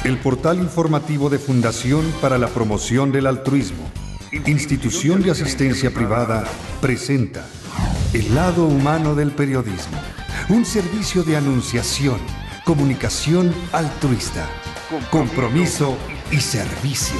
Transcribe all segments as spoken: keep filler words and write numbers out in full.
El portal informativo de Fundación para la Promoción del Altruismo, institución de asistencia privada, presenta El lado humano del periodismo, un servicio de anunciación, comunicación altruista, compromiso y servicio.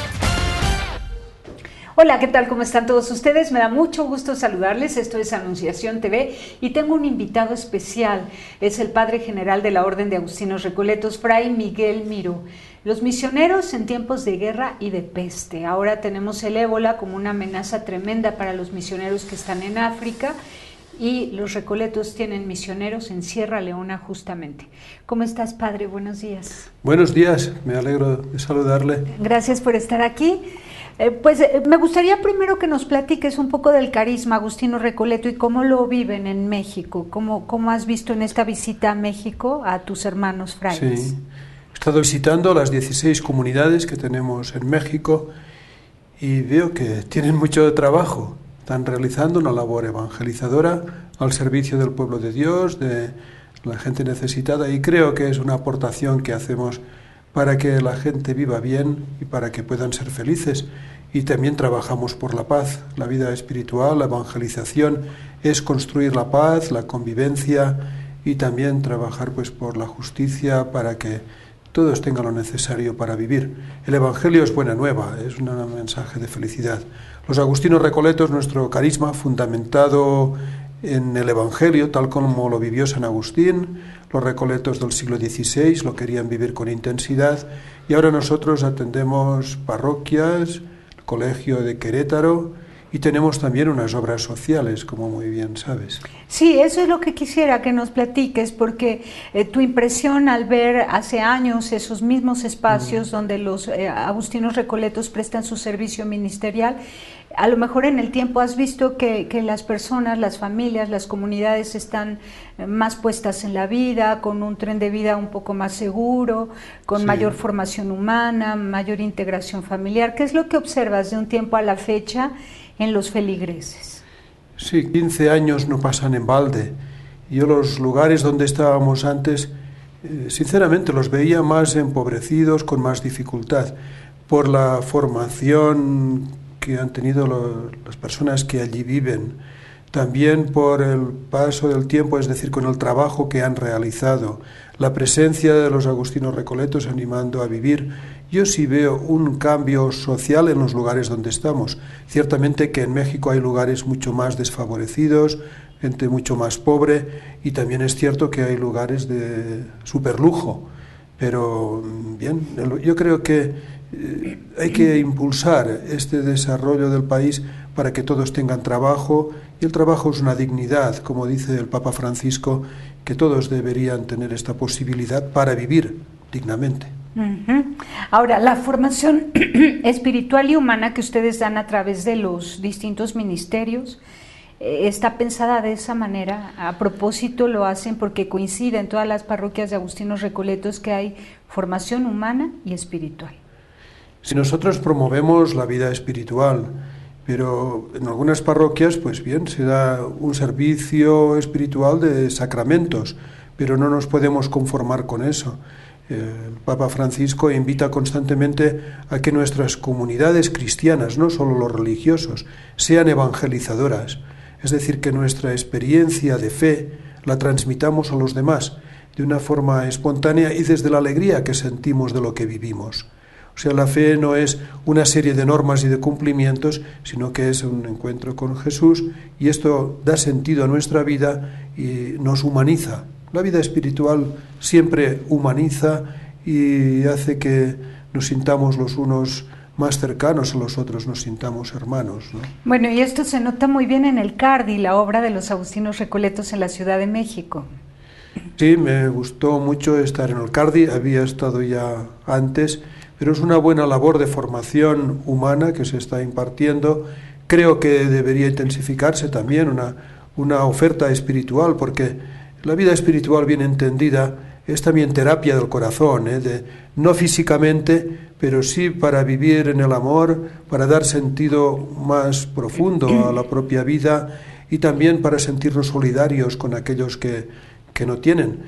Hola, ¿qué tal? ¿Cómo están todos ustedes? Me da mucho gusto saludarles. Esto es Anunciación T V y tengo un invitado especial. Es el padre general de la Orden de Agustinos Recoletos, Fray Miguel Miró. Los misioneros en tiempos de guerra y de peste. Ahora tenemos el ébola como una amenaza tremenda para los misioneros que están en África. Y los Recoletos tienen misioneros en Sierra Leona justamente. ¿Cómo estás, padre? Buenos días. Buenos días, me alegro de saludarle. Gracias por estar aquí. Eh, pues eh, me gustaría primero que nos platiques un poco del carisma Agustino Recoleto y cómo lo viven en México. ¿Cómo, cómo has visto en esta visita a México a tus hermanos frailes? Sí, he estado visitando las dieciséis comunidades que tenemos en México y veo que tienen mucho trabajo. Están realizando una labor evangelizadora al servicio del pueblo de Dios, de la gente necesitada, y creo que es una aportación que hacemos para que la gente viva bien y para que puedan ser felices. Y también trabajamos por la paz. La vida espiritual, la evangelización, es construir la paz, la convivencia y también trabajar pues por la justicia para que todos tengan lo necesario para vivir. El Evangelio es buena nueva, es un mensaje de felicidad. Los Agustinos Recoletos, nuestro carisma fundamentado en el Evangelio, tal como lo vivió San Agustín. Los Recoletos del siglo dieciséis lo querían vivir con intensidad y ahora nosotros atendemos parroquias, el Colegio de Querétaro y tenemos también unas obras sociales, como muy bien sabes. Sí, eso es lo que quisiera que nos platiques, porque eh, tu impresión al ver hace años esos mismos espacios mm. donde los eh, Agustinos Recoletos prestan su servicio ministerial, a lo mejor en el tiempo has visto que, que las personas, las familias, las comunidades están más puestas en la vida, con un tren de vida un poco más seguro, con sí. mayor formación humana, mayor integración familiar. ¿Qué es lo que observas de un tiempo a la fecha en los feligreses? Sí, quince años no pasan en balde. Yo los lugares donde estábamos antes, eh, sinceramente los veía más empobrecidos, con más dificultad, por la formación que han tenido lo, las personas que allí viven, también por el paso del tiempo, es decir, con el trabajo que han realizado, la presencia de los Agustinos Recoletos animando a vivir. Yo sí veo un cambio social en los lugares donde estamos. Ciertamente que en México hay lugares mucho más desfavorecidos, gente mucho más pobre, y también es cierto que hay lugares de superlujo. Pero bien, yo creo que eh, hay que impulsar este desarrollo del país para que todos tengan trabajo, y el trabajo es una dignidad, como dice el Papa Francisco, que todos deberían tener esta posibilidad para vivir dignamente. Uh-huh. Ahora, la formación espiritual y humana que ustedes dan a través de los distintos ministerios, eh, ¿está pensada de esa manera? A propósito lo hacen porque coincide en todas las parroquias de Agustinos Recoletos que hay formación humana y espiritual. Si nosotros promovemos la vida espiritual, pero en algunas parroquias, pues bien, se da un servicio espiritual de sacramentos, pero no nos podemos conformar con eso. El Papa Francisco invita constantemente a que nuestras comunidades cristianas, no solo los religiosos, sean evangelizadoras, es decir, que nuestra experiencia de fe la transmitamos a los demás de una forma espontánea y desde la alegría que sentimos de lo que vivimos. O sea, la fe no es una serie de normas y de cumplimientos, sino que es un encuentro con Jesús, y esto da sentido a nuestra vida y nos humaniza. La vida espiritual siempre humaniza y hace que nos sintamos los unos más cercanos a los otros, nos sintamos hermanos, ¿no? Bueno, y esto se nota muy bien en el Cardi, la obra de los Agustinos Recoletos en la Ciudad de México. Sí, me gustó mucho estar en el Cardi, había estado ya antes, pero es una buena labor de formación humana que se está impartiendo. Creo que debería intensificarse también una, una oferta espiritual, porque la vida espiritual bien entendida es también terapia del corazón, ¿eh? de, no físicamente, pero sí para vivir en el amor, para dar sentido más profundo a la propia vida y también para sentirnos solidarios con aquellos que, que no tienen.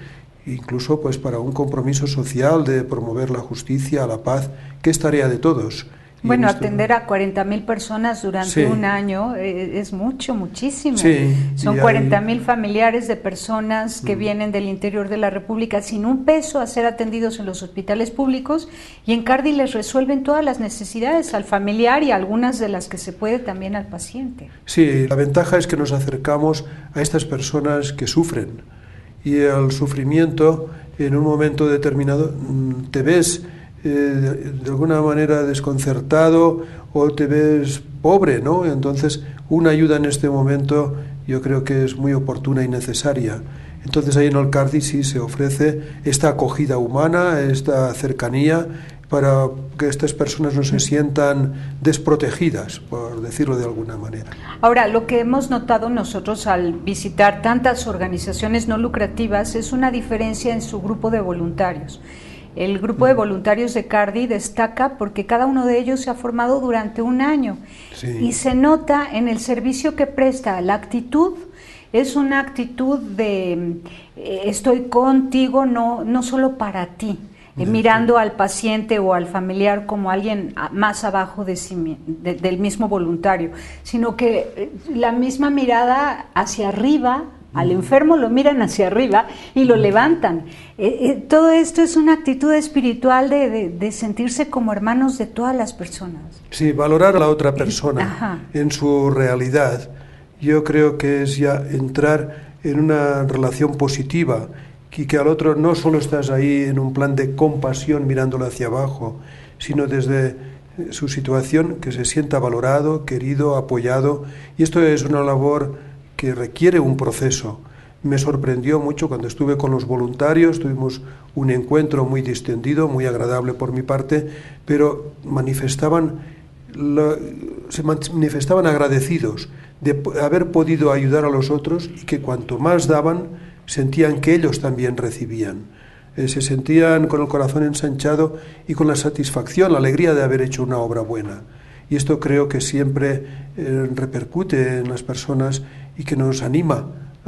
incluso pues para un compromiso social de promover la justicia, la paz, que es tarea de todos. Bueno, atender a cuarenta mil personas durante sí. un año eh, es mucho, muchísimo. Sí, Son cuarenta mil hay... familiares de personas que mm. vienen del interior de la República sin un peso a ser atendidos en los hospitales públicos, y en Cardi les resuelven todas las necesidades al familiar y algunas de las que se puede también al paciente. Sí, la ventaja es que nos acercamos a estas personas que sufren, y el sufrimiento en un momento determinado te ves Eh, de, de alguna manera desconcertado o te ves pobre, ¿no? Entonces una ayuda en este momento yo creo que es muy oportuna y necesaria. Entonces ahí en el Cardi sí se ofrece esta acogida humana, esta cercanía, para que estas personas no se sientan desprotegidas, por decirlo de alguna manera. Ahora, lo que hemos notado nosotros al visitar tantas organizaciones no lucrativas es una diferencia en su grupo de voluntarios. El grupo de voluntarios de Cardi destaca porque cada uno de ellos se ha formado durante un año, sí. y se nota en el servicio que presta. La actitud es una actitud de eh, estoy contigo, no, no solo para ti, eh, mirando al paciente o al familiar como alguien más abajo de sí, de, del mismo voluntario, sino que eh, la misma mirada hacia arriba. Al enfermo lo miran hacia arriba y lo levantan. Eh, eh, todo esto es una actitud espiritual de, de, de sentirse como hermanos de todas las personas. Sí, valorar a la otra persona Ajá. en su realidad. Yo creo que es ya entrar en una relación positiva, y que al otro no solo estás ahí en un plan de compasión mirándolo hacia abajo, sino desde su situación que se sienta valorado, querido, apoyado. Y esto es una labor que requiere un proceso. Me sorprendió mucho cuando estuve con los voluntarios, tuvimos un encuentro muy distendido, muy agradable por mi parte, pero manifestaban, la, se manifestaban agradecidos de haber podido ayudar a los otros, y que cuanto más daban, sentían que ellos también recibían. Eh, se sentían con el corazón ensanchado y con la satisfacción, la alegría de haber hecho una obra buena. Y esto creo que siempre eh, repercute en las personas y que nos anima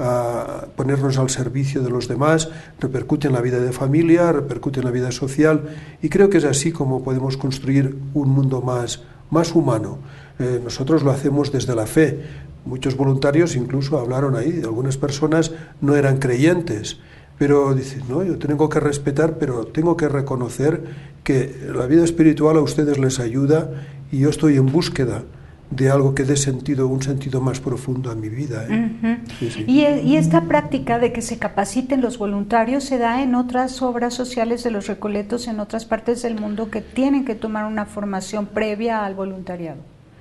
a ponernos al servicio de los demás, repercute en la vida de familia, repercute en la vida social, y creo que es así como podemos construir un mundo más, más humano. Eh, nosotros lo hacemos desde la fe. Muchos voluntarios incluso hablaron ahí, algunas personas no eran creyentes, pero dicen, no, yo tengo que respetar, pero tengo que reconocer que la vida espiritual a ustedes les ayuda, y yo estoy en búsqueda de algo que dé sentido, un sentido más profundo a mi vida. ¿eh? Uh-huh. sí, sí. Y, y esta práctica de que se capaciten los voluntarios se da en otras obras sociales de los Recoletos en otras partes del mundo que tienen que tomar una formación previa al voluntariado.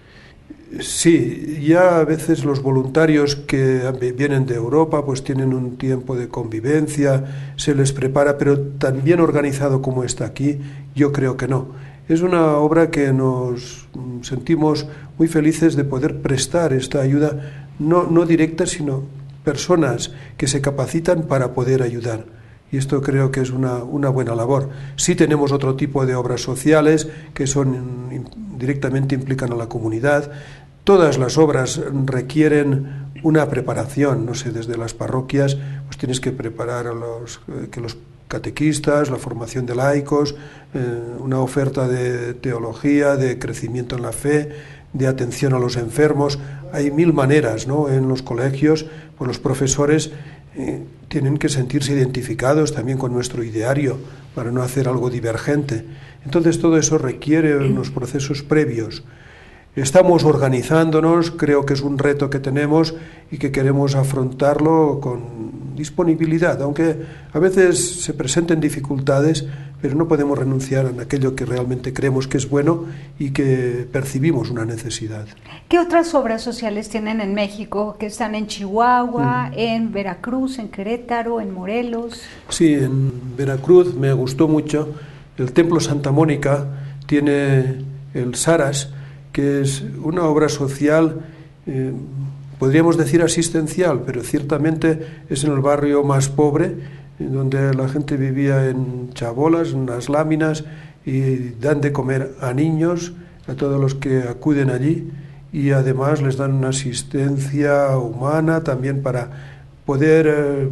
Sí, ya a veces los voluntarios que vienen de Europa pues tienen un tiempo de convivencia, se les prepara, pero tan bien organizado como está aquí, yo creo que no. Es una obra que nos sentimos muy felices de poder prestar esta ayuda, no, no directa, sino personas que se capacitan para poder ayudar. Y esto creo que es una, una buena labor. Sí tenemos otro tipo de obras sociales que son directamente implican a la comunidad. Todas las obras requieren una preparación, no sé, desde las parroquias, pues tienes que preparar a los, que los catequistas, la formación de laicos, eh, una oferta de teología, de crecimiento en la fe, de atención a los enfermos. Hay mil maneras, ¿no? En los colegios, pues los profesores eh, tienen que sentirse identificados también con nuestro ideario para no hacer algo divergente. Entonces todo eso requiere unos procesos previos. Estamos organizándonos, creo que es un reto que tenemos y que queremos afrontarlo con disponibilidad, aunque a veces se presenten dificultades, pero no podemos renunciar a aquello que realmente creemos que es bueno y que percibimos una necesidad. ¿Qué otras obras sociales tienen en México que están en Chihuahua, mm. en Veracruz, en Querétaro, en Morelos? Sí, en Veracruz me gustó mucho. El Templo Santa Mónica tiene el Saras, que es una obra social, eh, podríamos decir asistencial, pero ciertamente es en el barrio más pobre, en donde la gente vivía en chabolas, en las láminas, y dan de comer a niños, a todos los que acuden allí, y además les dan una asistencia humana también para poder eh,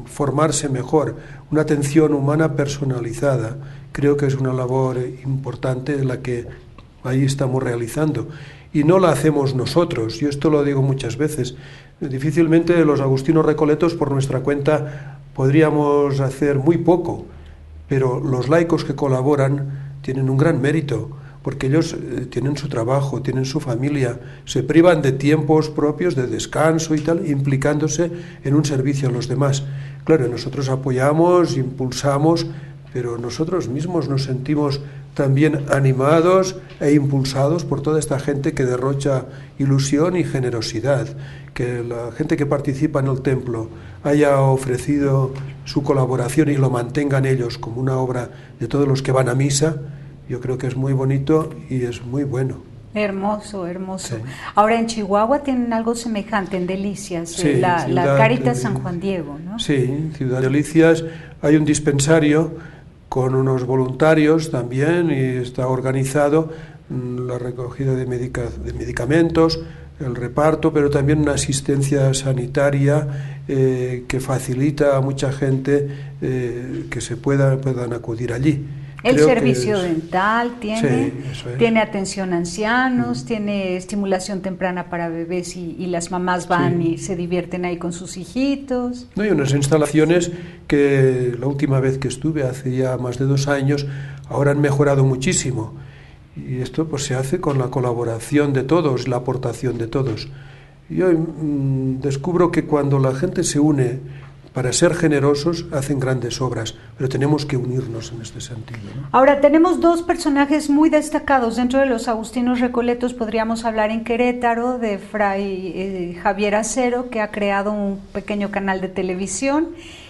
formarse mejor, una atención humana personalizada. Creo que es una labor importante la que ahí estamos realizando. Y no la hacemos nosotros, yo esto lo digo muchas veces. Difícilmente los agustinos recoletos por nuestra cuenta podríamos hacer muy poco, pero los laicos que colaboran tienen un gran mérito, porque ellos eh, tienen su trabajo, tienen su familia, se privan de tiempos propios, de descanso y tal, implicándose en un servicio a los demás. Claro, nosotros apoyamos, impulsamos, pero nosotros mismos nos sentimos también animados e impulsados por toda esta gente que derrocha ilusión y generosidad, que la gente que participa en el templo haya ofrecido su colaboración y lo mantengan ellos como una obra de todos los que van a misa. Yo creo que es muy bonito y es muy bueno. Hermoso, hermoso. Sí. Ahora en Chihuahua tienen algo semejante, en Delicias, Sí, la, Ciudad la Cáritas de- San Juan Diego, ¿no? Sí, en Ciudad de Delicias hay un dispensario con unos voluntarios también y está organizado mm, la recogida de, medica- de medicamentos, el reparto, pero también una asistencia sanitaria eh, que facilita a mucha gente eh, que se pueda, puedan acudir allí. El Creo que servicio es- dental tiene, Sí, eso es. tiene atención a ancianos, tiene estimulación temprana para bebés y, y las mamás van Sí. y se divierten ahí con sus hijitos. No, hay unas instalaciones que la última vez que estuve, hace ya más de dos años, ahora han mejorado muchísimo. Y esto pues se hace con la colaboración de todos, la aportación de todos. Yo mm, descubro que cuando la gente se une para ser generosos, hacen grandes obras, pero tenemos que unirnos en este sentido, ¿no? Ahora tenemos dos personajes muy destacados dentro de los agustinos recoletos. Podríamos hablar en Querétaro de Fray eh, Javier Acero, que ha creado un pequeño canal de televisión,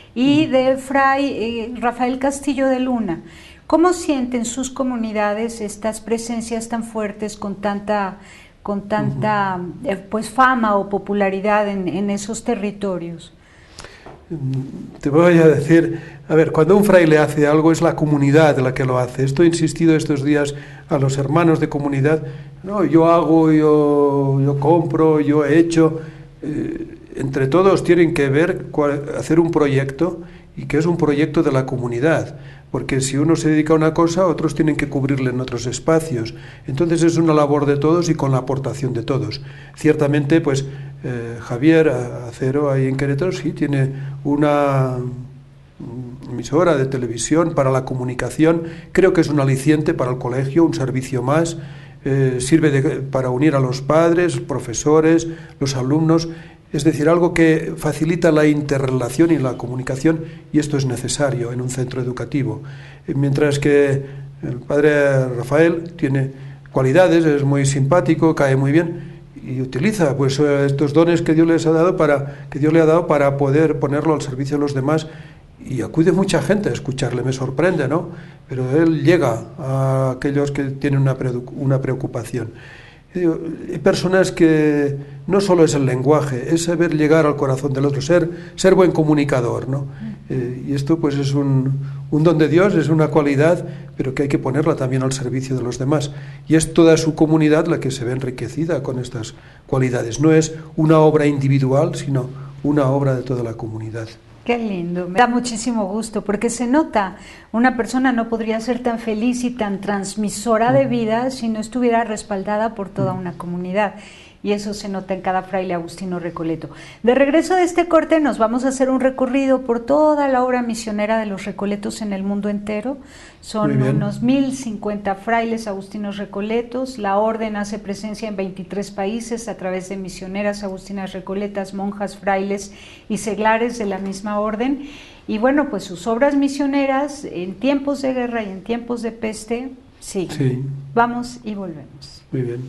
y de Fray eh, Rafael Castillo de Luna. ¿Cómo sienten sus comunidades estas presencias tan fuertes con tanta, con tanta uh-huh. eh, pues fama o popularidad en, en esos territorios? Te voy a decir, a ver, cuando un fraile hace algo es la comunidad la que lo hace. Esto he insistido estos días a los hermanos de comunidad. No, yo hago, yo, yo compro, yo he hecho. Eh, entre todos tienen que ver cuál, hacer un proyecto y que es un proyecto de la comunidad. Porque si uno se dedica a una cosa, otros tienen que cubrirle en otros espacios. Entonces es una labor de todos y con la aportación de todos. Ciertamente, pues eh, Javier Acero, ahí en Querétaro, sí, tiene una emisora de televisión para la comunicación. Creo que es un aliciente para el colegio, un servicio más. Eh, sirve de, para unir a los padres, profesores, los alumnos. Es decir, algo que facilita la interrelación y la comunicación, y esto es necesario en un centro educativo. Mientras que el padre Rafael tiene cualidades, es muy simpático, cae muy bien y utiliza pues estos dones que Dios les ha dado para que Dios le ha dado para poder ponerlo al servicio de los demás, y acude mucha gente a escucharle. Me sorprende, ¿no? Pero él llega a aquellos que tienen una una preocupación. Hay personas que no solo es el lenguaje, es saber llegar al corazón del otro, ser, ser buen comunicador, ¿no? Eh, y esto pues es un, un don de Dios, es una cualidad, pero que hay que ponerla también al servicio de los demás. Y es toda su comunidad la que se ve enriquecida con estas cualidades. No es una obra individual, sino una obra de toda la comunidad. Qué lindo, me da muchísimo gusto, porque se nota, una persona no podría ser tan feliz y tan transmisora de vida si no estuviera respaldada por toda una comunidad, y eso se nota en cada fraile agustino recoleto. De regreso de este corte nos vamos a hacer un recorrido por toda la obra misionera de los recoletos en el mundo entero. Son unos mil cincuenta frailes agustinos recoletos. La orden hace presencia en veintitrés países a través de misioneras agustinas recoletas, monjas, frailes y seglares de la misma orden. Y bueno, pues sus obras misioneras en tiempos de guerra y en tiempos de peste siguen. Sí. Vamos y volvemos. Muy bien.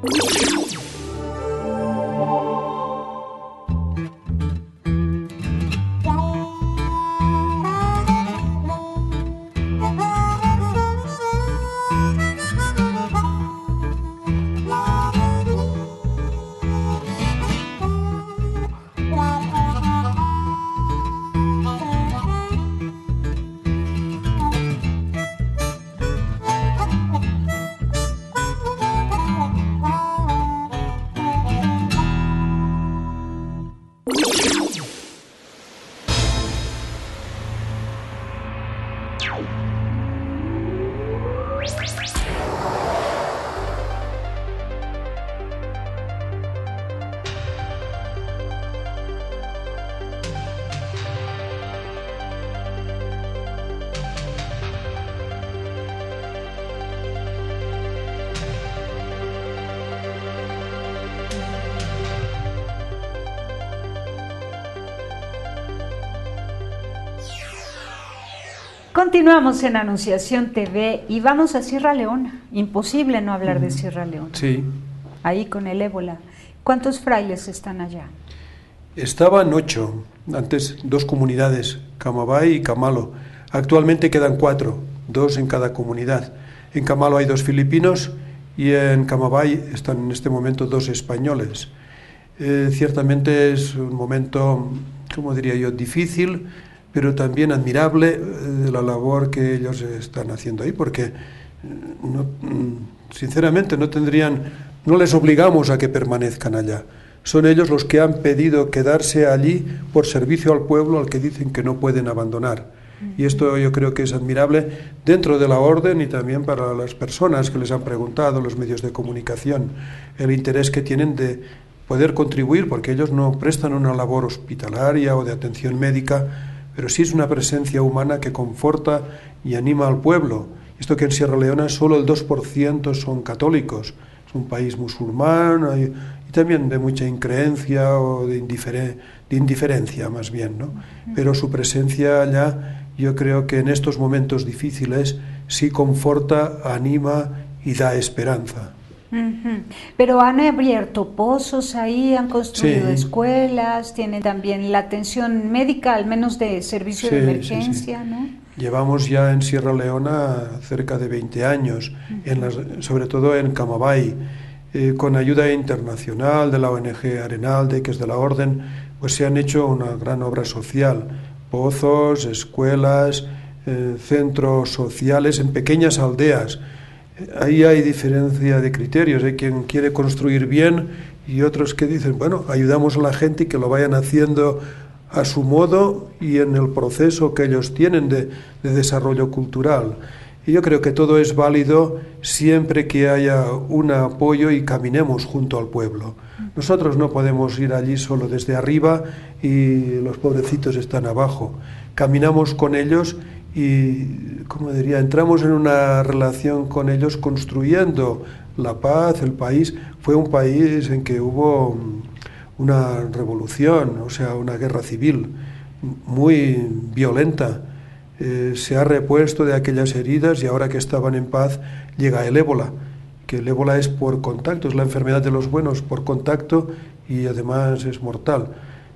Continuamos en Anunciación T V y vamos a Sierra Leona. Imposible no hablar de Sierra Leona. Sí. Ahí con el ébola. ¿Cuántos frailes están allá? Estaban ocho, antes dos comunidades, Camabay y Camalo. Actualmente quedan cuatro, dos en cada comunidad. En Camalo hay dos filipinos y en Camabay están en este momento dos españoles. Eh, ciertamente es un momento, como diría yo, difícil, pero también admirable de la labor que ellos están haciendo ahí, porque no, sinceramente no tendrían, no les obligamos a que permanezcan allá. Son ellos los que han pedido quedarse allí por servicio al pueblo al que dicen que no pueden abandonar. Y esto yo creo que es admirable dentro de la orden y también para las personas que les han preguntado, los medios de comunicación, el interés que tienen de poder contribuir, porque ellos no prestan una labor hospitalaria o de atención médica, pero sí es una presencia humana que conforta y anima al pueblo. Esto que en Sierra Leona solo el dos por ciento son católicos, es un país musulmán y, y también de mucha increencia o de, indiferen, de indiferencia más bien, ¿no? Pero su presencia allá, yo creo que en estos momentos difíciles sí conforta, anima y da esperanza. Uh-huh. Pero han abierto pozos ahí, han construido sí. escuelas, tienen también la atención médica, al menos de servicio sí, de emergencia, sí, sí. ¿no? Llevamos ya en Sierra Leona cerca de veinte años, uh-huh. en las, sobre todo en Camabay, eh, con ayuda internacional de la O N G Arenalde, que es de la Orden, pues se han hecho una gran obra social, pozos, escuelas, eh, centros sociales en pequeñas aldeas. Ahí hay diferencia de criterios, hay quien quiere construir bien y otros que dicen, bueno, ayudamos a la gente y que lo vayan haciendo a su modo y en el proceso que ellos tienen de, de desarrollo cultural. Y yo creo que todo es válido siempre que haya un apoyo y caminemos junto al pueblo. Nosotros no podemos ir allí solo desde arriba y los pobrecitos están abajo. Caminamos con ellos y, como diría, entramos en una relación con ellos construyendo la paz, el país. Fue un país en que hubo una revolución, o sea, una guerra civil muy violenta. Eh, se ha repuesto de aquellas heridas y ahora que estaban en paz llega el ébola, que el ébola es por contacto, es la enfermedad de los buenos por contacto y además es mortal.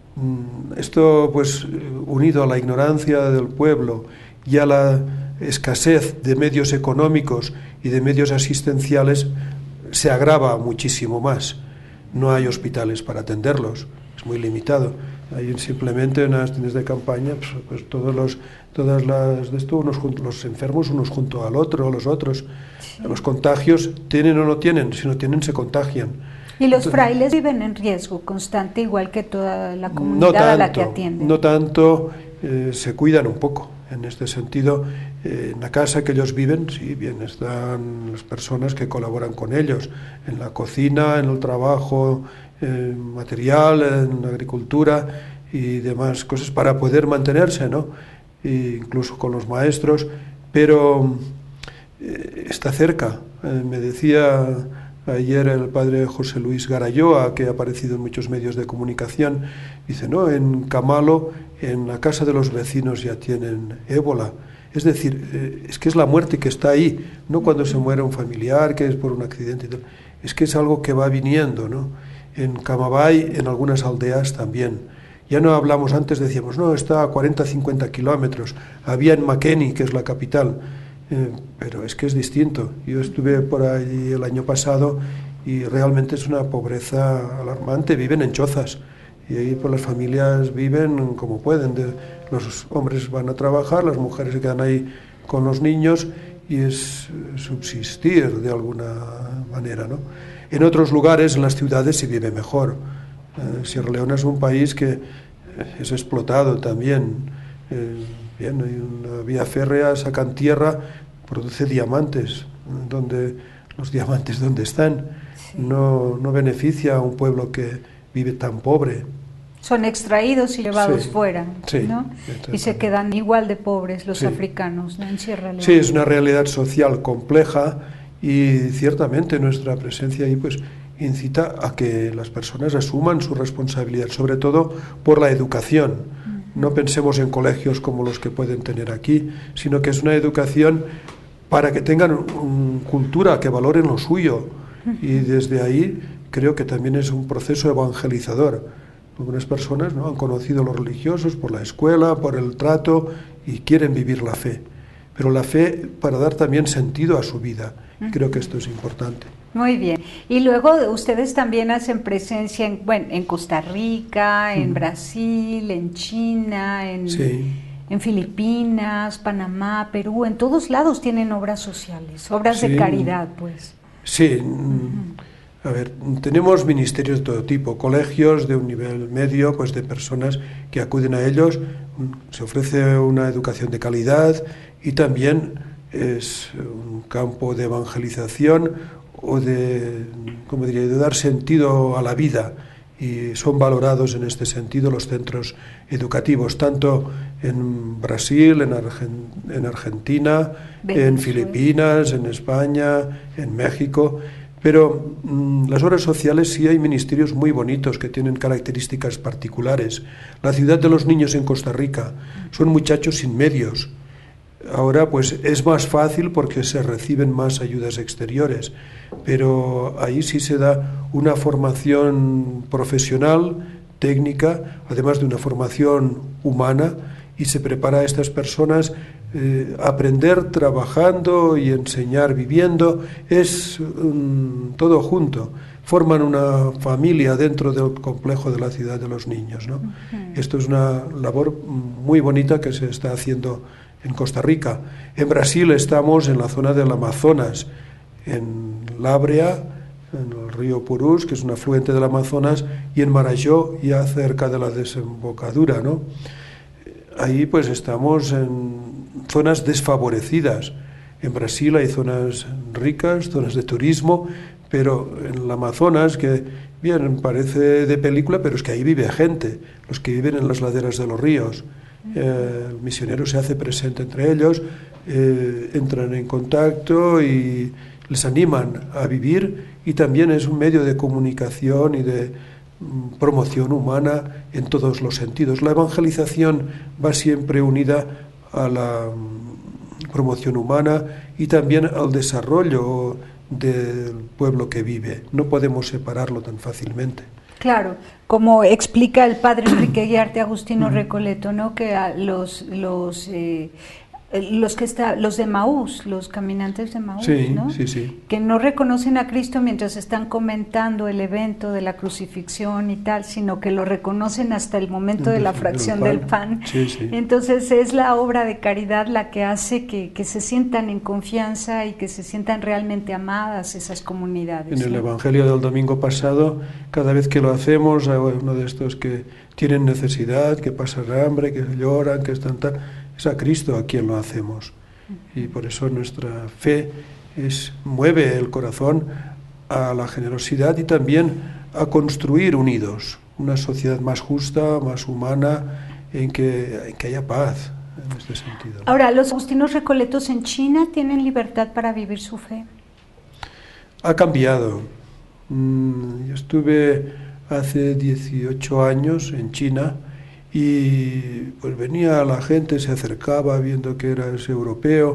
Esto, pues, unido a la ignorancia del pueblo y a la escasez de medios económicos y de medios asistenciales, se agrava muchísimo más. No hay hospitales para atenderlos, es muy limitado. Hay simplemente unas tiendas de campaña, pues, pues todos los, todas las de esto, unos junto, los enfermos unos junto al otro, a los otros. Sí. Los contagios tienen o no tienen, si no tienen se contagian. Y los Entonces, frailes viven en riesgo constante, igual que toda la comunidad no tanto, a la que atienden. No tanto, eh, se cuidan un poco. En este sentido, eh, en la casa que ellos viven, sí, bien, están las personas que colaboran con ellos, en la cocina, en el trabajo eh, material, en la agricultura y demás cosas para poder mantenerse, ¿no? E incluso con los maestros, pero eh, está cerca. Eh, me decía ayer el padre José Luis Garayoa, que ha aparecido en muchos medios de comunicación, dice, no, en Camalo, en la casa de los vecinos ya tienen ébola. Es decir, eh, es que es la muerte que está ahí, no cuando se muere un familiar, que es por un accidente y tal. es que es algo que va viniendo, ¿no? En Camabay, en algunas aldeas también. Ya no hablamos, antes decíamos, no, está a cuarenta, cincuenta kilómetros. Había en Makeni, que es la capital, eh, pero es que es distinto. Yo estuve por allí el año pasado y realmente es una pobreza alarmante. Viven en chozas y ahí pues las familias viven como pueden. De, los hombres van a trabajar, las mujeres se quedan ahí con los niños y es subsistir de alguna manera, ¿no? En otros lugares, en las ciudades, se vive mejor. Eh, Sierra Leona es un país que es explotado también. Eh, bien, hay una vía férrea, sacan tierra, produce diamantes. Donde, los diamantes, ¿dónde están? Sí. No, no beneficia a un pueblo que vive tan pobre. Son extraídos y llevados sí, fuera, sí, ¿no? Y se quedan igual de pobres los sí. africanos, ¿no? En Sierra Leona. Sí, es una realidad social compleja y ciertamente nuestra presencia ahí pues incita a que las personas asuman su responsabilidad, sobre todo por la educación. Uh-huh. No pensemos en colegios como los que pueden tener aquí, sino que es una educación para que tengan um, cultura, que valoren lo suyo. Uh-huh. Y desde ahí creo que también es un proceso evangelizador. Algunas personas, ¿no?, han conocido a los religiosos por la escuela, por el trato y quieren vivir la fe. Pero la fe para dar también sentido a su vida. Uh-huh. Creo que esto es importante. Muy bien. Y luego ustedes también hacen presencia en, bueno, en Costa Rica, en uh-huh. Brasil, en China, en, sí. en Filipinas, Panamá, Perú. En todos lados tienen obras sociales, obras sí. de caridad, pues. Sí. Uh-huh. A ver, tenemos ministerios de todo tipo, colegios de un nivel medio, pues de personas que acuden a ellos, se ofrece una educación de calidad y también es un campo de evangelización o de, ¿cómo diría?, de dar sentido a la vida, y son valorados en este sentido los centros educativos, tanto en Brasil, en, Argen, en Argentina, Venezuela, en Filipinas, en España, en México. Pero mmm, las obras sociales sí hay ministerios muy bonitos que tienen características particulares. La ciudad de los niños en Costa Rica son muchachos sin medios. Ahora pues es más fácil porque se reciben más ayudas exteriores, pero ahí sí se da una formación profesional, técnica, además de una formación humana, y se prepara a estas personas. Eh, aprender trabajando y enseñar viviendo, es um, todo junto. Forman una familia dentro del complejo de la ciudad de los niños, ¿no? Uh-huh. Esto es una labor muy bonita que se está haciendo en Costa Rica. En Brasil estamos en la zona del Amazonas, en Lábrea, en el río Purús, que es un afluente del Amazonas, y en Marajó, ya cerca de la desembocadura, ¿no? Ahí pues estamos en zonas desfavorecidas. En Brasil hay zonas ricas, zonas de turismo, pero en el Amazonas, que bien parece de película, pero es que ahí vive gente, los que viven en las laderas de los ríos. Eh, el misionero se hace presente entre ellos, eh, entran en contacto y les animan a vivir, y también es un medio de comunicación y de mm, promoción humana en todos los sentidos. La evangelización va siempre unida a la mm, promoción humana y también al desarrollo del pueblo que vive. No podemos separarlo tan fácilmente. Claro, como explica el padre Enrique Guiarte Agustino Recoleto, ¿no?, que a los los eh, los que está, los de Maús, los caminantes de Maús, sí, ¿no? Sí, sí. Que no reconocen a Cristo mientras están comentando el evento de la crucifixión y tal, sino que lo reconocen hasta el momento de la fracción del pan. Sí, sí. Entonces es la obra de caridad la que hace que, que se sientan en confianza y que se sientan realmente amadas esas comunidades. En el ¿no? Evangelio del domingo pasado, cada vez que lo hacemos, hay uno de estos que tienen necesidad, que pasan hambre, que lloran, que están tal, es a Cristo a quien lo hacemos. Y por eso nuestra fe es, mueve el corazón a la generosidad y también a construir unidos una sociedad más justa, más humana, en que, en que haya paz en este sentido, ¿no? Ahora, ¿los agustinos recoletos en China tienen libertad para vivir su fe? Ha cambiado. Mm, yo estuve hace dieciocho años en China y pues venía la gente, se acercaba viendo que eras europeo,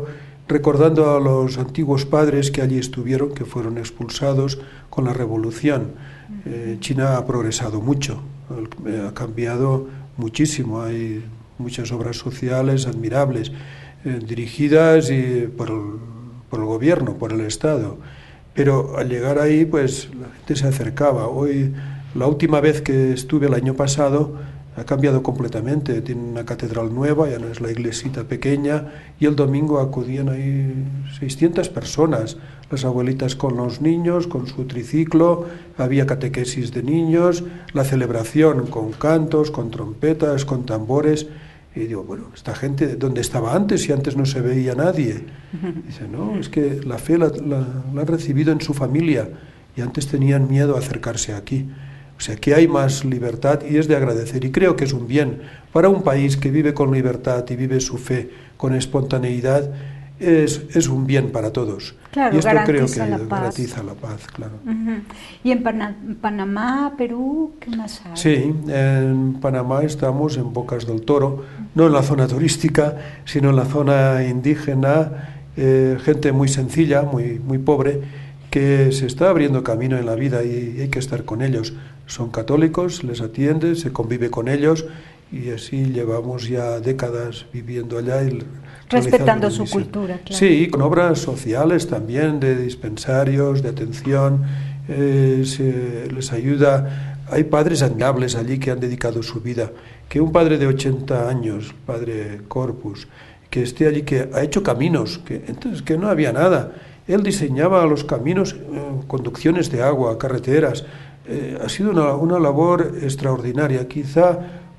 recordando a los antiguos padres que allí estuvieron, que fueron expulsados con la revolución. Eh, China ha progresado mucho, ha cambiado muchísimo, hay muchas obras sociales admirables, eh, dirigidas y por, el, por el gobierno, por el Estado, pero al llegar ahí pues la gente se acercaba. Hoy, la última vez que estuve el año pasado, ha cambiado completamente, tiene una catedral nueva, ya no es la iglesita pequeña, y el domingo acudían ahí seiscientas personas, las abuelitas con los niños, con su triciclo, había catequesis de niños, la celebración con cantos, con trompetas, con tambores, y digo, bueno, esta gente, ¿dónde estaba antes si antes no se veía nadie? Dice, no, es que la fe la, la, la han recibido en su familia, y antes tenían miedo a acercarse aquí. O sea, que hay más libertad y es de agradecer, y creo que es un bien para un país que vive con libertad y vive su fe con espontaneidad, es, es un bien para todos. Claro, y esto creo que la garantiza la paz, claro. Uh-huh. ¿Y en Pana Panamá, Perú, qué más hay? Sí, en Panamá estamos en Bocas del Toro, no en la zona turística, sino en la zona indígena, eh, gente muy sencilla, muy, muy pobre, que se está abriendo camino en la vida y hay que estar con ellos. Son católicos, les atiende, se convive con ellos y así llevamos ya décadas viviendo allá y respetando su cultura, claro. Sí, con obras sociales también, de dispensarios, de atención, eh, se les ayuda. Hay padres admirables allí que han dedicado su vida. Que un padre de ochenta años, padre Corpus, que esté allí, que ha hecho caminos, que entonces que no había nada. Él diseñaba los caminos, eh, conducciones de agua, carreteras. Eh, ha sido una, una labor extraordinaria, quizá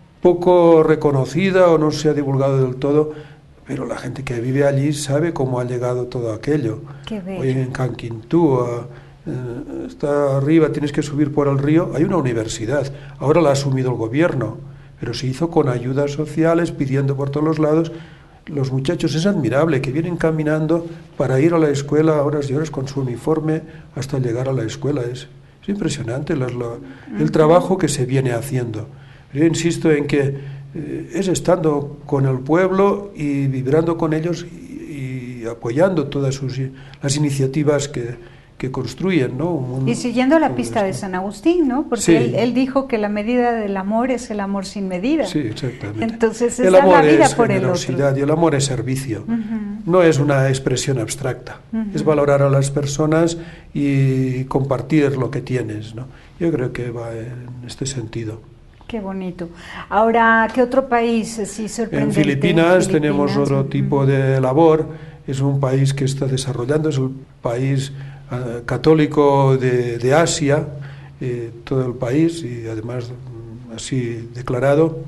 poco reconocida o no se ha divulgado del todo, pero la gente que vive allí sabe cómo ha llegado todo aquello. Qué bello. Hoy en Canquintú, eh, está arriba, tienes que subir por el río, hay una universidad, ahora la ha asumido el gobierno, pero se hizo con ayudas sociales, pidiendo por todos los lados. Los muchachos, es admirable que vienen caminando para ir a la escuela horas y horas con su uniforme hasta llegar a la escuela. Es, es impresionante la, la, el trabajo que se viene haciendo. Yo insisto en que eh, es estando con el pueblo y vibrando con ellos y, y apoyando todas sus, las iniciativas que, que construyen, ¿no? Un mundo y siguiendo la pista de San Agustín, ¿no? Porque sí. él, él dijo que la medida del amor es el amor sin medida. Sí, exactamente. Entonces es el dar amor la vida es por el otro. generosidad y el amor es servicio. Uh-huh. No es una expresión abstracta. Uh-huh. Es valorar a las personas y compartir lo que tienes, ¿no? Yo creo que va en este sentido. Qué bonito. Ahora, ¿qué otro país sí sorprendente? En Filipinas, Filipinas tenemos otro uh-huh. tipo de labor. Es un país que está desarrollando, es el país uh, católico de, de Asia, eh, todo el país, y además así declarado.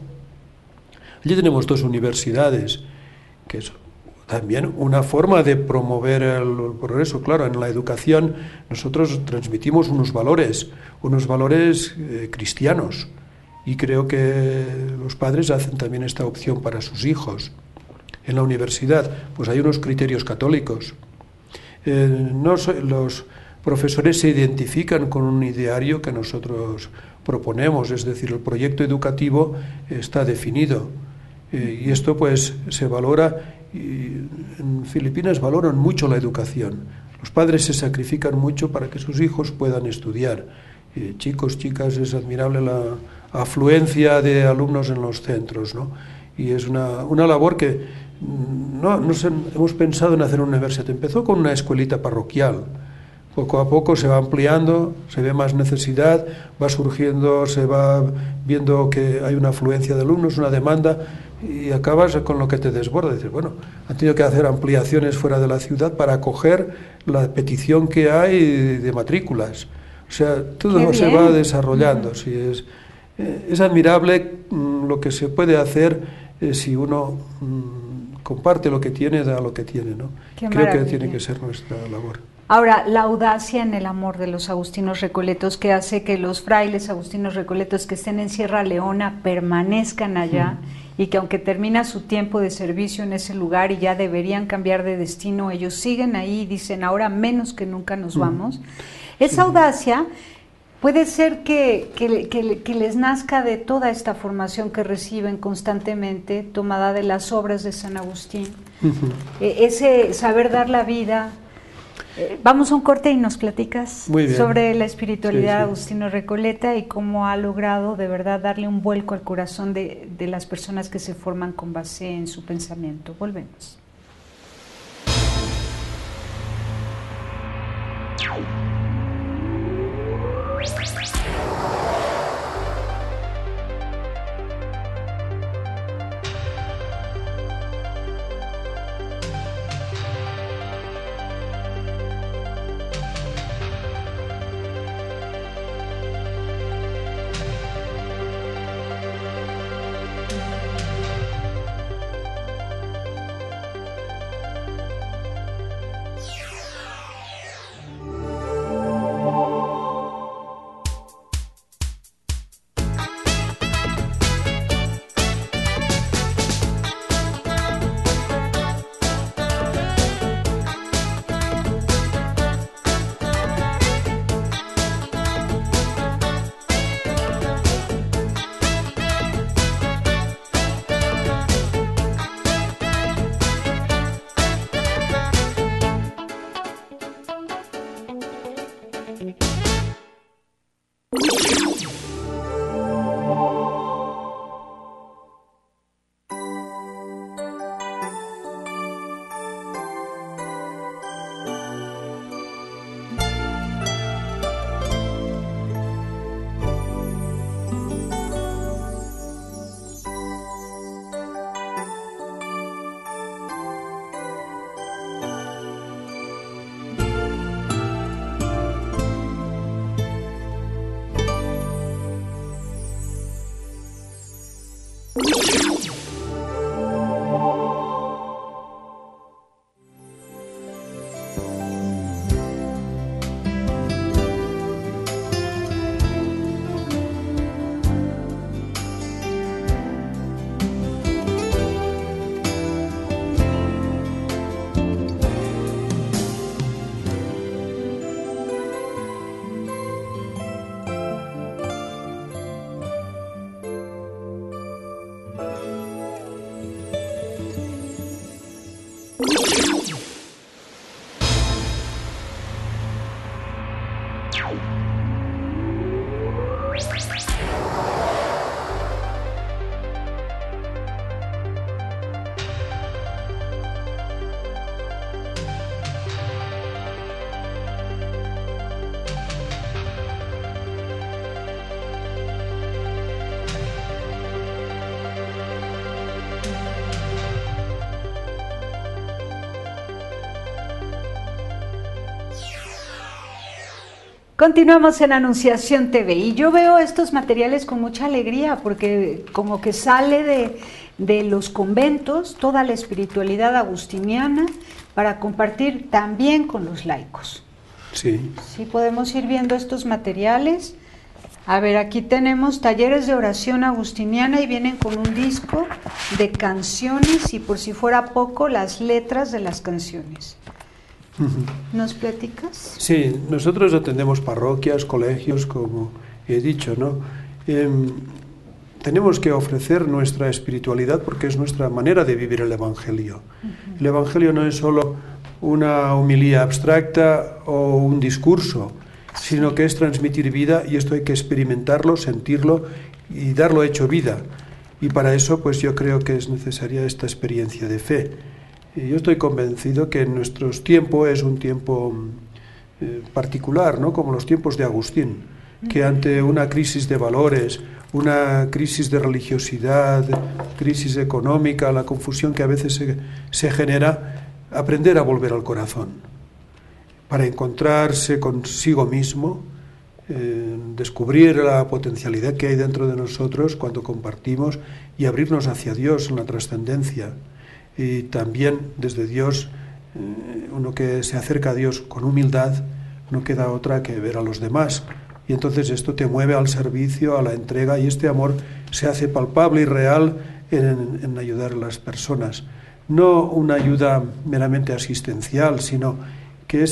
Allí tenemos dos universidades, que es también una forma de promover el, el progreso. Claro, en la educación nosotros transmitimos unos valores, unos valores eh, cristianos, y creo que los padres hacen también esta opción para sus hijos. En la universidad, pues hay unos criterios católicos. Eh, no so, los profesores se identifican con un ideario que nosotros proponemos, es decir, el proyecto educativo está definido. Eh, y esto pues se valora, y en Filipinas valoran mucho la educación. Los padres se sacrifican mucho para que sus hijos puedan estudiar. Eh, chicos, chicas, es admirable la afluencia de alumnos en los centros, ¿no? Y es una, una labor que no, no sé, hemos pensado en hacer una universidad. Empezó con una escuelita parroquial. Poco a poco se va ampliando, se ve más necesidad, va surgiendo, se va viendo que hay una afluencia de alumnos, una demanda, y acabas con lo que te desborda. Dices, bueno, han tenido que hacer ampliaciones fuera de la ciudad para acoger la petición que hay de matrículas. O sea, todo se va desarrollando. Uh-huh. Sí, es, eh, es admirable mm, lo que se puede hacer eh, si uno mm, comparte lo que tiene, da lo que tiene, ¿no? Qué Creo maravilla. que tiene que ser nuestra labor. Ahora, la audacia en el amor de los agustinos recoletos que hace que los frailes agustinos recoletos que estén en Sierra Leona permanezcan allá mm. y que aunque termina su tiempo de servicio en ese lugar y ya deberían cambiar de destino, ellos siguen ahí y dicen ahora menos que nunca nos mm. vamos. Esa sí. audacia Puede ser que, que, que, que les nazca de toda esta formación que reciben constantemente, tomada de las obras de San Agustín, uh-huh. eh, ese saber dar la vida. Eh, vamos a un corte y nos platicas sobre la espiritualidad sí, sí. de Agustino Recoleta y cómo ha logrado de verdad darle un vuelco al corazón de, de las personas que se forman con base en su pensamiento. Volvemos. Continuamos en Anunciación T V y yo veo estos materiales con mucha alegría porque como que sale de, de los conventos toda la espiritualidad agustiniana para compartir también con los laicos. Sí. Sí, podemos ir viendo estos materiales. A ver, aquí tenemos talleres de oración agustiniana y vienen con un disco de canciones y por si fuera poco las letras de las canciones. ¿Nos platicas? Sí, nosotros atendemos parroquias, colegios, como he dicho, ¿no? Eh, tenemos que ofrecer nuestra espiritualidad porque es nuestra manera de vivir el Evangelio. Uh-huh. El Evangelio no es solo una homilía abstracta o un discurso, sí. sino que es transmitir vida y esto hay que experimentarlo, sentirlo y darlo hecho vida. Y para eso, pues yo creo que es necesaria esta experiencia de fe. Y yo estoy convencido que en nuestros tiempos es un tiempo eh, particular, ¿no? Como los tiempos de Agustín, que ante una crisis de valores, una crisis de religiosidad, crisis económica, la confusión que a veces se, se genera, aprender a volver al corazón, para encontrarse consigo mismo, eh, descubrir la potencialidad que hay dentro de nosotros cuando compartimos y abrirnos hacia Dios en la trascendencia. Y también desde Dios, eh, uno que se acerca a Dios con humildad, no queda otra que ver a los demás. Y entonces esto te mueve al servicio, a la entrega, y este amor se hace palpable y real en, en ayudar a las personas. No una ayuda meramente asistencial, sino que es